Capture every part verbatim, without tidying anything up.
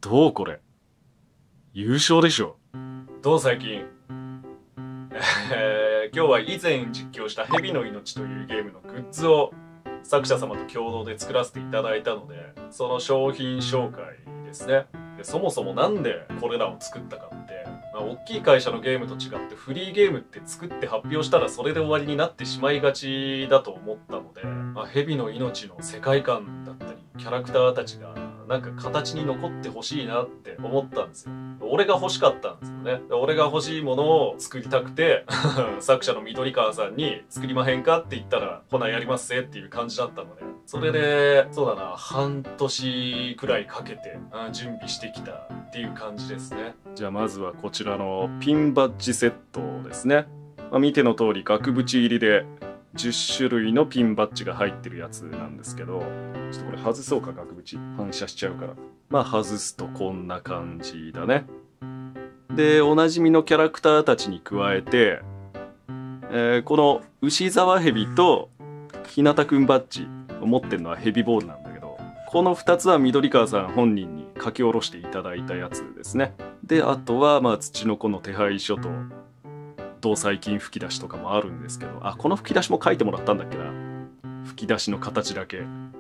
どうこれ優勝でしょ。どう最近えー、今日は以前実況した蛇の命というゲームのグッズを作者様と共同で作らせていただいたので、その商品紹介ですね。でそもそもなんでこれらを作ったかって、まあ、大きい会社のゲームと違ってフリーゲームって作って発表したらそれで終わりになってしまいがちだと思ったので、まあ、蛇の命の世界観だったりキャラクターたちがなんか形に残ってほしいなって思ったんですよ。俺が欲しかったんですよね。俺が欲しいものを作りたくて作者の緑川さんに作りまへんかって言ったらほなやりますぜっていう感じだったので、それでそうだな半年くらいかけて準備してきたっていう感じですね。じゃあまずはこちらのピンバッジセットですね。まあ、見ての通り額縁入りでじゅっしゅるいのピンバッジが入ってるやつなんですけど、ちょっとこれ外そうか、額縁反射しちゃうから。まあ外すとこんな感じだね。でおなじみのキャラクターたちに加えて、えー、この牛沢蛇と日向くんバッジを持ってるのはヘビボールなんだけど、このふたつは緑川さん本人に書き下ろしていただいたやつですね。であとはまあ土の子の手配書と同細菌吹き出しとかもあるんですけど、あこの吹き出しも書いてもらったんだっけな。吹き出しの形だけ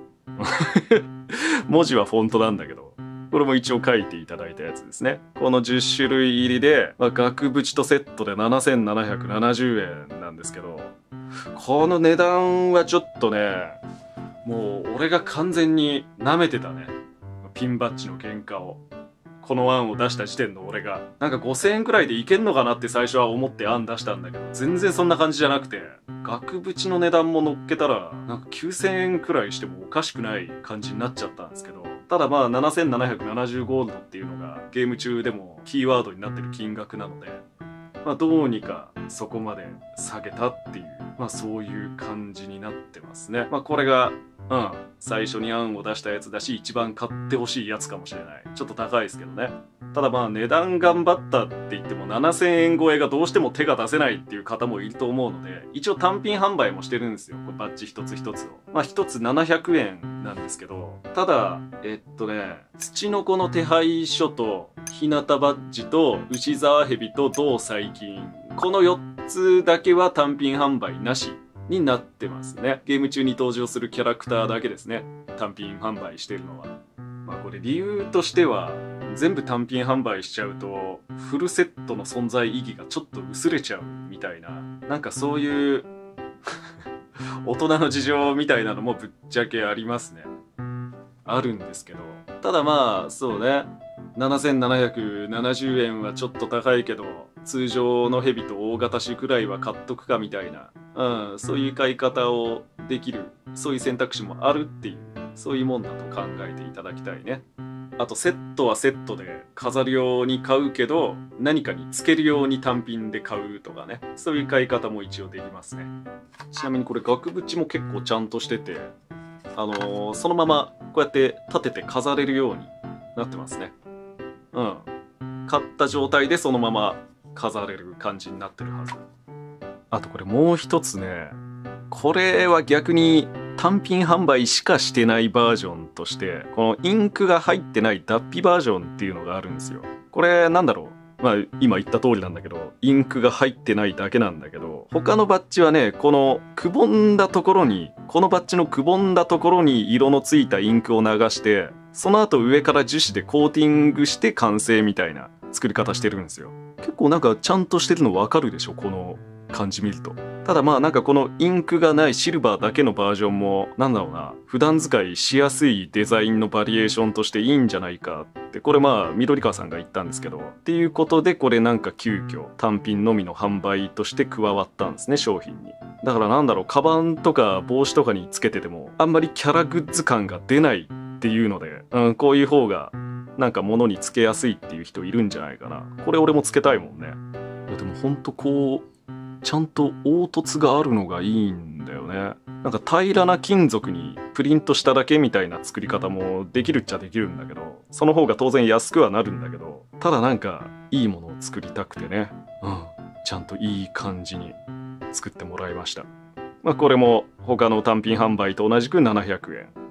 文字はフォントなんだけど、これも一応書いていただいたやつですね。このじゅっしゅるい入りで、まあ、額縁とセットでななせんななひゃくななじゅうえんなんですけど、この値段はちょっとね、もう俺が完全に舐めてたね、ピンバッジの原価を。この案を出した時点の俺がなんかごせんえんくらいでいけんのかなって最初は思って案出したんだけど、全然そんな感じじゃなくて、額縁の値段も乗っけたらなんかきゅうせんえんくらいしてもおかしくない感じになっちゃったんですけど、ただまあななせんななひゃくななじゅうゴールドっていうのがゲーム中でもキーワードになってる金額なので、まあどうにかそこまで下げたっていう、まあそういう感じになってますね。まあこれがうん、最初に案を出したやつだし一番買ってほしいやつかもしれない。ちょっと高いですけどね。ただまあ値段頑張ったって言ってもななせんえん超えがどうしても手が出せないっていう方もいると思うので、一応単品販売もしてるんですよ、これバッジ一つ一つを。まあ一つななひゃくえんなんですけど、ただえっとね土の子の手配書と日向バッジと牛沢蛇と同細菌、このよっつだけは単品販売なしになってますね。ゲーム中に登場するキャラクターだけですね、単品販売してるのは。まあこれ理由としては、全部単品販売しちゃうとフルセットの存在意義がちょっと薄れちゃうみたいな、なんかそういう大人の事情みたいなのもぶっちゃけありますね。あるんですけど、ただまあそうね、ななせんななひゃくななじゅうえんはちょっと高いけど通常のヘビと大型種くらいは買っとくかみたいな、うん、そういう買い方をできる、そういう選択肢もあるっていう、そういうもんだと考えていただきたいね。あとセットはセットで飾るように買うけど何かにつけるように単品で買うとかね、そういう買い方も一応できますね。ちなみにこれ額縁も結構ちゃんとしてて、あのー、そのままこうやって立てて飾れるようになってますね。うん、買った状態でそのまま飾れる感じになってるはず。あとこれもう一つね、これは逆に単品販売しかしてないバージョンとして、このインクが入ってない脱皮バージョンっていうのがあるんですよ。これなんだろう、まあ今言った通りなんだけど、インクが入ってないだけなんだけど、他のバッジはね、このくぼんだところに、このバッジのくぼんだところに色のついたインクを流して、その後上から樹脂でコーティングして完成みたいな作り方してるんですよ。結構なんかちゃんとしてるの分かるでしょ、この感じ見ると。ただまあなんかこのインクがないシルバーだけのバージョンもなんだろうな、普段使いしやすいデザインのバリエーションとしていいんじゃないかって、これまあ緑川さんが言ったんですけど、っていうことでこれなんか急遽単品のみの販売として加わったんですね、商品に。だからなんだろう、カバンとか帽子とかにつけててもあんまりキャラグッズ感が出ないっていうので、うん、こういう方がなんか物につけやすいっていう人いるんじゃないかな。これ俺もつけたいもんね。いやでもほんとこうちゃんと凹凸があるのがいいんだよね。なんか平らな金属にプリントしただけみたいな作り方もできるっちゃできるんだけど、その方が当然安くはなるんだけど、ただなんかいいものを作りたくてね、うん、ちゃんといい感じに作ってもらいました。まあこれも他の単品販売と同じくななひゃくえん。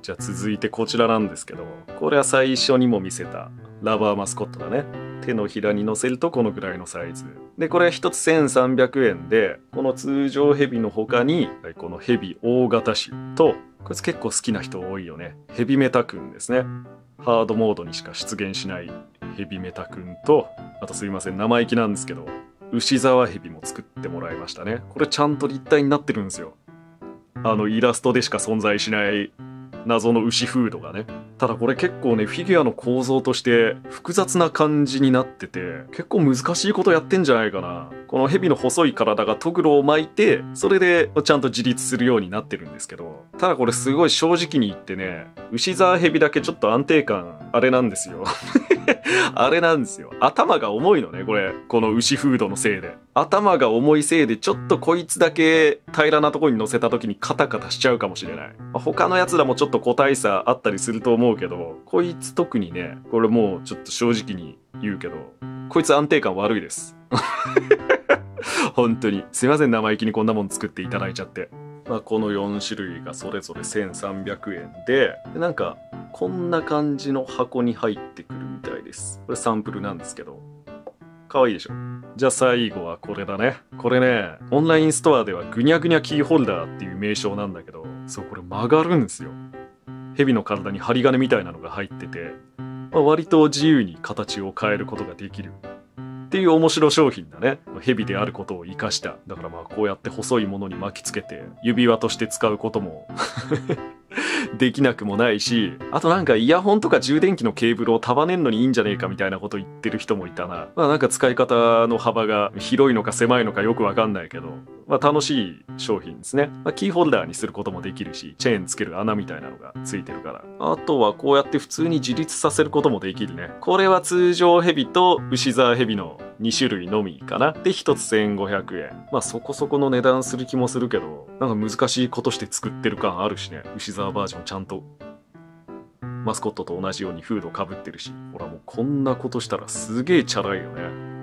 じゃあ続いてこちらなんですけど、これは最初にも見せたラバーマスコットだね。手のひらに乗せるとこのぐらいのサイズで、これはひとつせんさんびゃくえんで、この通常ヘビの他にこのヘビ大型種と、こいつ結構好きな人多いよね、ヘビメタ君ですね。ハードモードにしか出現しないヘビメタ君と、あとすいません生意気なんですけど牛沢ヘビも作ってもらいましたね。これちゃんと立体になってるんですよ。あのイラストでしか存在しない謎の牛フードがね。ただこれ結構ね、フィギュアの構造として複雑な感じになってて、結構難しいことやってんじゃないかな。このヘビの細い体がトグロを巻いて、それでちゃんと自立するようになってるんですけど、ただこれすごい正直に言ってね、牛沢ヘビだけちょっと安定感あれなんですよ。あれなんですよ。頭が重いのね、これ。この牛フードのせいで。頭が重いせいで、ちょっとこいつだけ平らなとこに乗せた時にカタカタしちゃうかもしれない。他のやつらもちょっと個体差あったりすると思うけど、こいつ特にね、これもうちょっと正直に言うけど、こいつ安定感悪いです。本当に。すいません、生意気にこんなもん作っていただいちゃって。まあ、このよん種類がそれぞれせんさんびゃくえんで、でなんか、こんな感じの箱に入ってくるみたいです。これサンプルなんですけど。かわいいでしょ。じゃあ最後はこれだね。これね、オンラインストアではグニャグニャキーホルダーっていう名称なんだけど、そう、これ曲がるんですよ。蛇の体に針金みたいなのが入ってて、まあ、割と自由に形を変えることができる。っていう面白商品だね。蛇であることを生かした。だからまあこうやって細いものに巻きつけて指輪として使うこともできなくもないし、あとなんかイヤホンとか充電器のケーブルを束ねんのにいいんじゃねえかみたいなこと言ってる人もいたな。まあなんか使い方の幅が広いのか狭いのかよくわかんないけど、まあ楽しい商品ですね。まあ、キーホルダーにすることもできるし、チェーンつける穴みたいなのがついてるから。あとはこうやって普通に自立させることもできるね。これは通常ヘビと牛沢ヘビのに種類のみかな。でひとつせんごひゃくえん。まあそこそこの値段する気もするけど、なんか難しいことして作ってる感あるしね。牛沢バージョンちゃんとマスコットと同じようにフードかぶってるし、ほらもうこんなことしたらすげえチャラいよね。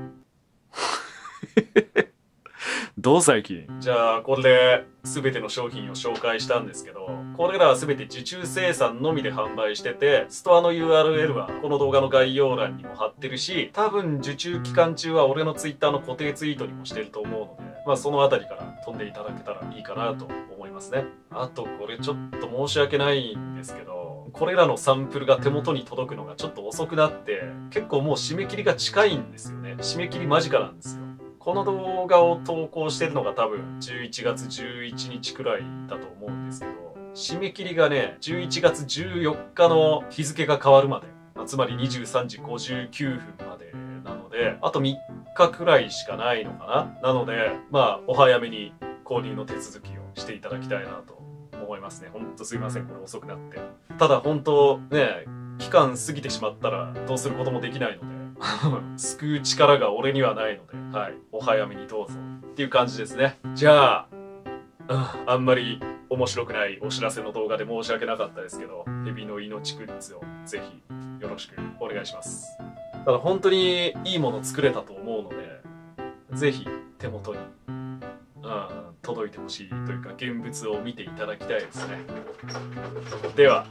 どう最近。じゃあこれで全ての商品を紹介したんですけど、これらは全て受注生産のみで販売してて、ストアの ユーアールエル はこの動画の概要欄にも貼ってるし、多分受注期間中は俺の Twitter の固定ツイートにもしてると思うので、まあそのあたりから飛んでいただけたらいいかなと思いますね。あとこれちょっと申し訳ないんですけど、これらのサンプルが手元に届くのがちょっと遅くなって、結構もう締め切りが近いんですよね。締め切り間近なんですよ。この動画を投稿してるのが多分じゅういちがつじゅういちにちくらいだと思うんですけど、締め切りがね、じゅういちがつじゅうよっかの日付が変わるまで、つまりにじゅうさんじごじゅうきゅうふんまでなので、あとみっかくらいしかないのかな。なので、まあ、お早めに購入の手続きをしていただきたいなと思いますね。ほんとすいません、これ遅くなって。ただ本当ね、期間過ぎてしまったらどうすることもできないので、救う力が俺にはないので、はい、お早めにどうぞっていう感じですね。じゃあ、うん、あんまり面白くないお知らせの動画で申し訳なかったですけど、ヘビの命グッズをぜひよろしくお願いします。ただ本当にいいもの作れたと思うので、ぜひ手元に、うん、届いてほしいというか現物を見ていただきたいですね。では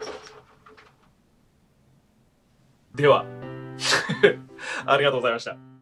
ではありがとうございました。